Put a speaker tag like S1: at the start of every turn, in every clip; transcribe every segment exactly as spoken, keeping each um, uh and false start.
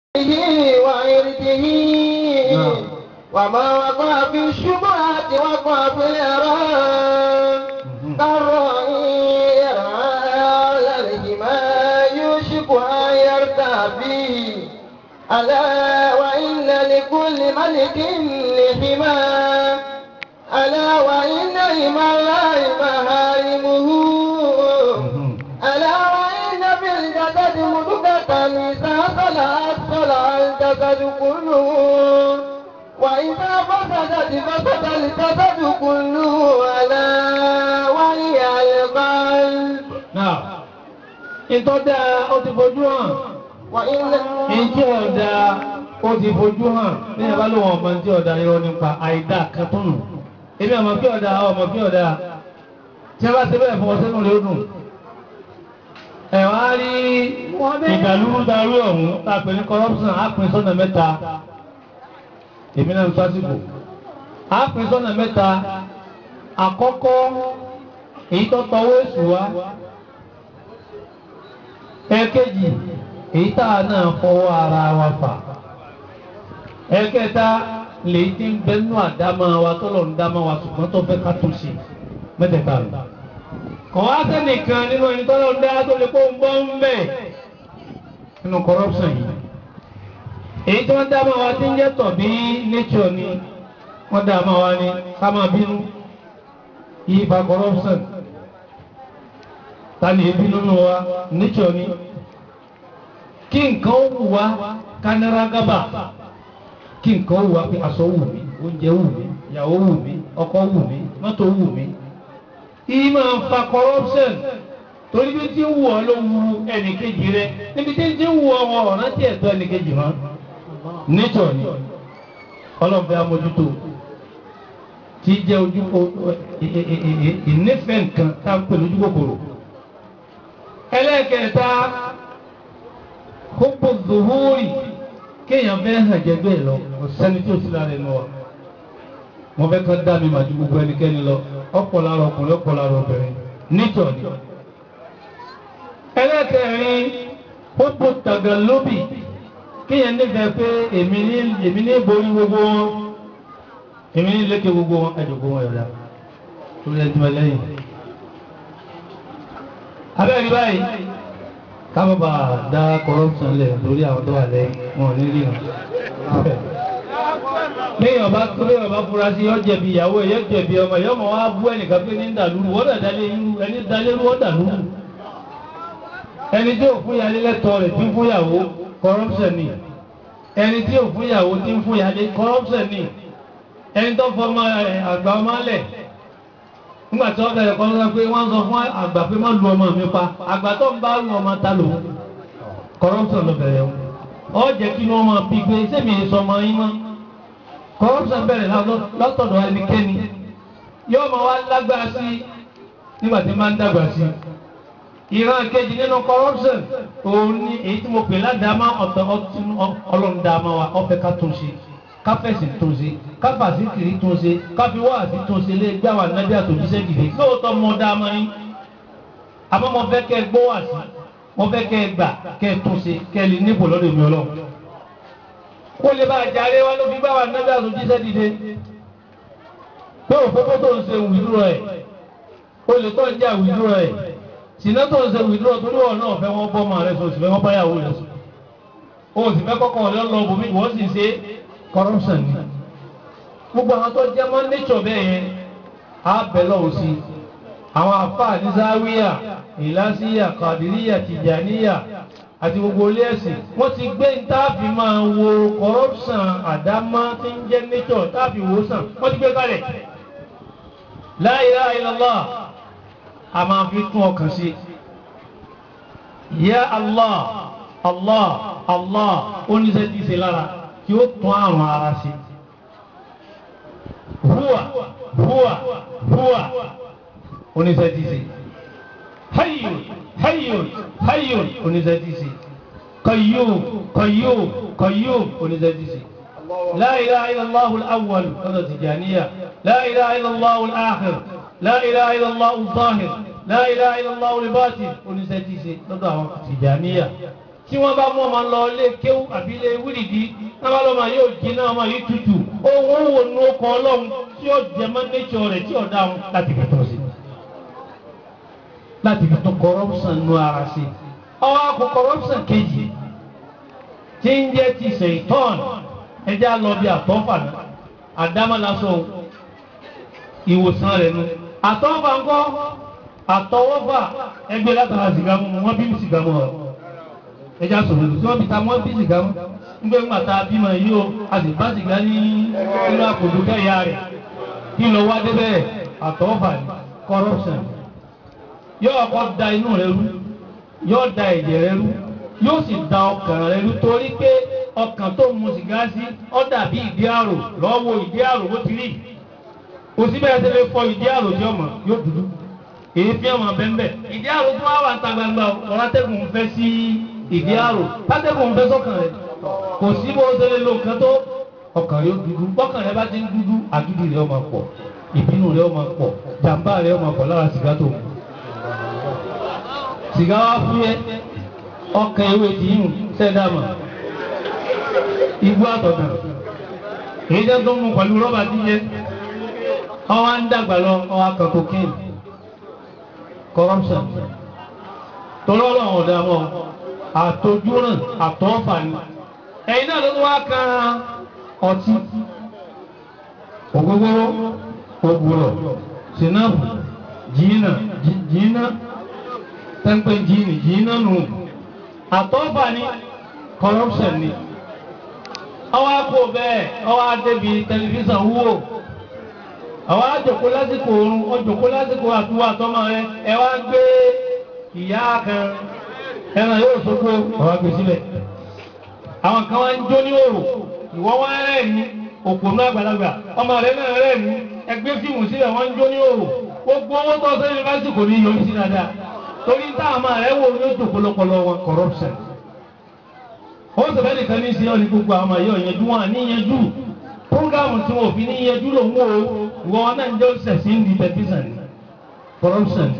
S1: وعرضه وما وقع في الشبهات وقع في الإرهاب كالرعي يرعى على الحمى يوشك أن يرتع فيه ألا وإن لكل ملك لحمى ألا وإن حمى الله محارمه ألا وإن في الجسد مضغة إذا صلحت صلح الجسد كله وإذا فسدت فسد الجسد كله ألا وهي القلب.
S2: نعم. ìtọ́jà ó ti fojú hàn. ìjẹ́ ọ̀dà ó ti fojú hàn. ní ìbá ló wọn ọmọ tí ọ̀dà irọ́ nípa àìdá kan tó nù. èmi ọmọ kí ọ̀dà ọmọ kí ọ̀dà tí a bá ṣe bẹ́ẹ̀ fún ọ sínú rẹ̀ ó dùn. ẹ̀ wá rí ìdàlúrúdarú ọ̀hún tá a pè ní corruption á pín sọ́nà mẹ́ta. èmi náà ń sásìkò. á pín sọ́nà mẹ́ta. àkọ́kọ́ èyí tó tọwọ́ èṣù wá. ẹ̀kejì èyí tá a náà fọwọ́ ara wa fà. ẹ̀kẹta lèyí tí ń bẹnu àdámọ́ wa tó lọ ń dámọ́ wa ṣùgbọ́n tó fẹ́ ká tún ṣe mẹ́tẹ̀ẹ̀ta rẹ̀. kàn wá sẹ́nìkan nínú ẹni tó lọ ń dá tó lè kó ń bọ́ ń bẹ̀ nínú corruption yìí. èyí tí wọ́n dámọ́ wa ti ń jẹ́ tọ̀ bí nature ni wọ́n dámọ́ wa ní ká máa bínú yìí fa corruption. tani ebi nínú wa nature ni kí nǹkan ó wù wá kánára gábà kí nǹkan ó wù wá pé aṣọ wù mí oúnjẹ wù mí ìyàwó wù mí ọkọ wù mí mọ́tò wù mí. ìyí máa ń fa corruption torí bí tí ń wù ọ́ ló wu ẹnìkejì rẹ níbi tí ń tí ń wù ọ́ wọn ọ̀ràn tí ẹ̀tọ́ ẹnìkejì mọ́ nature ni ọlọ́ọ̀fẹ́ amójútó tí jẹ́ ojú ìnífẹ̀ẹ́ nǹkan tá a ń pè lójú kòkòrò. ẹlẹ́kẹ̀ẹ́ta kókò zuhuri kéèyàn fẹ́ hàn jẹgbẹ́ lọ ọ̀sẹ́ni tí ó sì lára ẹnu wa mo fẹ́ kán dá mi mà ju gbogbo ẹnikẹ́ni lọ ọ̀pọ̀ lára ọkùnrin ọ̀pọ̀ lára obìnrin nítorí. ẹlẹ́kẹ̀ẹ́rin kókò tàgàlóbì kéèyàn nífẹ̀ẹ́ pé èmi ní èmi ní borí gbogbo wọn èmi ní lékè gbogbo wọn ẹ̀dùnkú wọn yọ̀dá lórí ẹ̀dùn ẹlẹ́yìn. abẹ́rẹ́ báyìí káwọn bá dá corruption lẹ̀ lórí àwọn tó wà lẹ́yìn wọn ò ní rí wọn. lẹ́yìn ọba tó lẹ́yìn ọba fura sí yọ jẹ̀bi ìyàwó ẹ̀ yọ jẹ̀bi ọmọ ẹ̀ yọ mọ̀ wá bú ẹnìkan pé ní ń dàlúrú wọ́n dà dalé irú ẹni dalé irú wọ́n dàlúrú. ẹni tí ò fún yàrá lẹ́tọ̀ọ́ rẹ̀ tí ń fún yàwó corruption ni ẹni tí ò fún yàwó tí ń fún yàrá corruption ni ẹni tó fọ ọmọ àgbà ọmọ alẹ̀ nígbà tí wọ́n bẹ̀rẹ̀ kọ́ ló sọ pé wọ́n sọ fún àgbà pé má lu ọmọ mi pa àgbà tó ń bá lu ọmọ ta lò corruption ló bẹ̀rẹ̀ wọn ọ jẹ́ kí wọ́n máa bí pé sẹ́mi sọ ọmọ yín mọ́ corruption bẹ̀rẹ̀ látọ̀dọ̀ ẹnikẹ́ni yóò máa wá lágbára sí nígbà tí máa ń dàgbà sí ìran kejì nínú corruption òun ní èyí tí mo pè ládàámá ọ̀tọ̀ ọlọ́ndàámá wa ọ̀fẹ́ ká tún ṣe káfẹ́sì tún ṣe káfàsì kiri tún ṣe káfíwáàsì tún ṣe lé gbé àwọn ànábì àtòjíṣẹ́ dìde lóòótọ́ mọ dáa mọ́ yín àmọ́ mo fẹ́ kẹ́ ẹ gbọ́ wá sí mo fẹ́ kẹ́ ẹ gbà kẹ́ ẹ tún ṣe kẹ́ ẹ lè nípò lọ́dọ̀ mi ọlọ́run kó lè bá àjàre wa ló fi gbé àwọn ànábì àtòjíṣẹ́ dìde pé òfófó tó ń ṣe wìdúrọ̀ ẹ̀ o lè tó ń jà wìdúrọ̀ ẹ̀ sìnà tó ń ṣe wìdúrọ̀ torí wọn náà fẹ́ wọ́n bọ́ ọmọ rẹ̀ sọ sì fẹ́ wọ́n báyàwó rẹ̀ sọ o sì fẹ́ kọ́kọ́ ọ̀lẹ́ lọ bòmí wọ́n sì ṣe corruption ni gbogbo àwọn tó jẹ́ mọ́ nature bẹ́ẹ̀ yẹn á bẹ̀ lọ́wọ́ sí àwọn àfáà ní záwíyà ìlàsíyà kàdíríyà tìjàníyà àti gbogbo ilé ẹ̀sìn wọ́n ti gbé táàfì máa wo corruption àdámá tí ń jẹ́ nature táàfì wò sàn wọ́n ti gbé kalẹ̀ la ilaha illallah a máa fi tún ọkàn sí ya Allah Allah Allah oníṣẹ́ ti ṣe lára tí ó tún àrùn ara sí. Húwà húwà húwà oníṣẹ́ ti ṣe. Hayyun hayyun hayyun oníṣẹ́ ti ṣe. Qayyum qayyum qayyum oníṣẹ́ ti ṣe. La ilaha illallahu al-awwal lọ́dọ̀ Tijaniyya. La ilaha illallahu al-akhir. La ilaha illallahu al-zahir. La ilaha illallahu al-batin oníṣẹ́ ti ṣe lọ́dọ̀ àwọn Tijaniyya. tí wọ́n bá mú ọmọ lọ lé kéwú àbí lé wíìlìdì náà bá lọ́mọ yóò jiná ọmọ yìí tutù ohun wo nu ọkọ̀ ọlọ́run tí ó jẹ mọ́ nature rẹ̀ tí ọ̀dà wọn láti fi tọ́ sí láti fi tún corruption nu ara sí ọwọ́ akọ corruption kejì tí ń jẹ́ ti ṣèitán ẹjẹ́ á lọ bí àtọ́fà náà àdámọ́lásọ ìwòsàn rẹ̀ nu àtọ́fà ńkọ́ àtọwọ́fà ẹgbẹ́ látara sìgá mu wọ́n bí sìgá mu ọ̀ ẹjẹ́ á sọ̀rọ̀ tí wọ́n bí ta wọ́n bí sìgá mu ńgbé ńgbà tá a bímọ yìí o a sì bá sìgá ní inú àpòjù kẹ́yà rẹ̀ kí lọ wá débẹ̀ àtọ́fà ní corruption yóò kọ́ da inú rẹ̀ rú yóò da ẹ̀jẹ̀ rẹ̀ rú yóò sì da ọkàn rẹ̀ rú torí pé ọkàn tó mu sìgá sí ó dàbí ìdí àrò lọ́wọ́ ìdí àrò bó ti rí kò sí bẹ́ẹ̀ tẹ́lẹ̀ fọ ìdí àrò tí ọmọ yóò dúdú èyí fi ọmọ bẹ́ẹ̀ ìdí àrò tó wá wà ta gbangba ọ̀rátẹ́gùn ń fẹ́ sí ìdí àrò látẹ́gùn ń fẹ́ sọ́kàn rẹ̀ kò sí bó tẹ́lẹ̀ lò nǹkan tó ọkàn yóò dúdú bọ́kàn rẹ̀ bá ti ń dúdú àgídí rẹ̀ ó máa pọ̀ ìbínú rẹ̀ ó máa pọ̀ jàǹbá rẹ̀ ó máa pọ̀ lára sìgá tó mu sìgá wá fúyẹ́ ọkàn ewé tí yìí sẹ́dáàmà igbó àtọ̀dà èyí jẹ́ tó mú pẹ̀lú rọ́bà tí yẹ ọwá ń dàgbà lọ ọwá kan cocaine corruption tọ́lọ́lọ́ ọ̀dàmọ́ àtọ́júràn àtọ́fà ní ẹ̀yìn náà ló wá kan ọtí ògógóró ògùrọ̀ sinapu jìnnà jìnnà tẹ́ńpẹ́ jìnnì jìnnà nù àtọ́fà ní corruption ní ọwọ́ àpò bẹ́ẹ̀ ọwọ́ àdébí tẹlifíṣàn wúwo ọwọ́ àjòkó lásìkò oorun ọjòkó lásìkò àtúwò àtọ́mọ rẹ ẹ wá gbé ìyá kan ẹran yóò sókó ọwọ́ gbé sílẹ̀ àwọn kan wá ń jó ní òrò ìwọ́ wá rẹ̀ ní òpònú àgbàlagbà ọmọ rẹ náà rẹ̀ ní ẹgbẹ́ fíìmù sílẹ̀ wọ́n ń jó ní òrò gbogbo owó tó sẹ́yìn yunifásitì kò ní yọrí sí dáadáa torí táwọn ọmọ rẹ wò ní òjòkó lọ́pọ̀lọ́ wọn corruption ó sọ fẹ́ nìkan ní sí ọ ní gbogbo àwọn ayé ọ̀yẹ́dú wọn ní yẹjú prógámù tí wọn ò fi ní yẹjú lòun o ìwọ wọn náà ń jẹ́ òṣìṣẹ́ ní tẹlifíṣàn corruption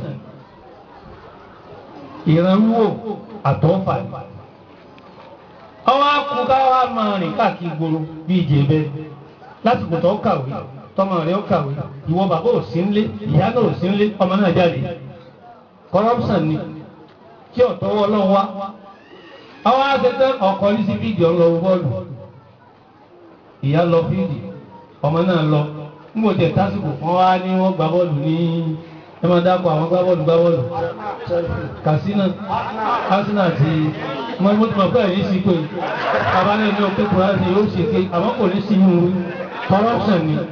S2: ìrànwọ́ àtọ́fà ọwọ́ akúká wa máa rìn káàkiri gbòòrò bí ìjẹ́bẹ́ lásìkò tó kàwé tọmọ rẹ̀ ó kàwé ìwọ bàbá ò sí nílé ìyá náà ò sí nílé ọmọ náà jáde corruption ni kí ọ̀tọ́wọ́ ọlọ́run wá àwọn akẹ́kẹ́ ọkọ̀ ní sí fídíò ń lọ bọ́ọ̀lù ìyá lọ fídì ọmọ náà lọ nígbò tẹ̀ tásìkò wọ́n wá ní wọ́n gbá bọ́ọ̀lù ní ẹ máa dákọ̀ àwọn gbá bọ́ọ̀lù gbá bọ́ọ̀lù kàsínà kàsínà àti mọ́tìmọ̀ pẹ̀lú ní sí pé abálẹ̀ ní ọkẹ́ kùrá ní yóò ṣe pé àwọn kò ní sí yún corruption ni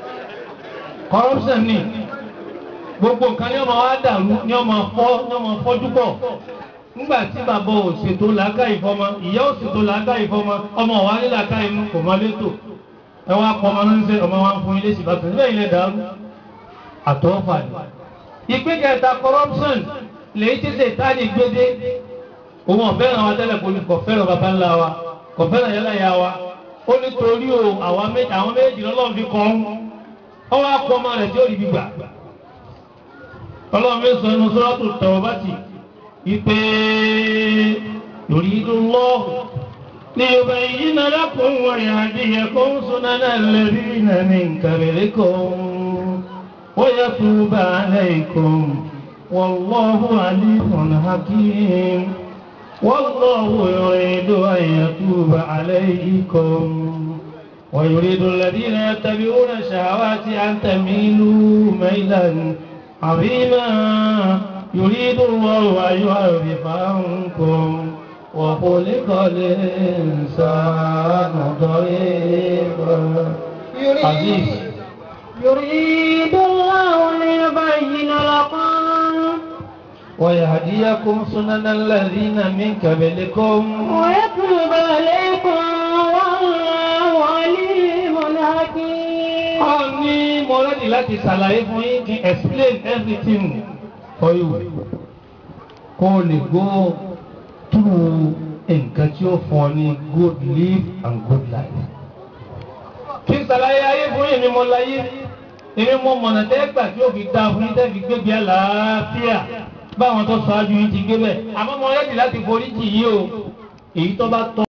S2: corruption ni gbogbo nǹkan ní ọmọ wa dàrú ní ọmọ fọ́ ní ọmọ fọ́jú pọ̀ nígbà tí bàbá ò ṣètò làákà ìfọmọ ìyá ò ṣètò làákà ìfọmọ ọmọ wa ní làákà inú kò mọ létò ẹ wá pọ ọmọ náà ń ṣe ọmọ wa ń fún ilé ìṣìbá tó níbẹ̀ ilẹ̀ dàrú àtọ́fà ni. ìpín kẹta corruption lè ti ṣe ìtajà gbédé òun ọ̀fẹ́ràn wa tẹ́lẹ̀ kò ní kò fẹ́ràn bàbá ńlá wa kò fẹ́ràn yálà ya wa ó ní torí o àwọn méjì lọ́lọ́run fi kọ́ ọ́n ọ wá pọ ọmọ rẹ̀ tí ó rí gbígbà ọlọ́run fi sọ inú sọ́rọ́tò Tawbati ipe yuridu Allah liyubayyina lakum wa yahdiyakum sunana alladhina min qablikum wa yatuba alaykum wallahu alimun hakim wallahu yuridu an yatuba alaykum wa yuridu alladhina yattabi'una shahawati an tamilu maylan 'azima يريد الله أن يعرف عنكم وخلق الإنسان ضعيفا عزيز
S1: يريد الله ليبين لكم
S2: ويهديكم سنن الذين من قبلكم
S1: ويتوب عليكم والله عليم حكيم.
S2: a ní mo rẹ́dì láti ṣàlàyé fún yín kí explain everything for you kó lè go through nǹkan tí ó fún ọ ní good live and good life. kí n ṣàlàyé ayé fún yín ni mo láyé èmi mo mọ̀nà tẹ́gbà tí ó fi dá fún yín tẹ́ fi gbégbé àlàáfíà báwọn tó ṣáájú yín ti gbé bẹ́ẹ̀ àmọ́ mo rẹ́dì láti forí jì yín o èyí tó bá tọ́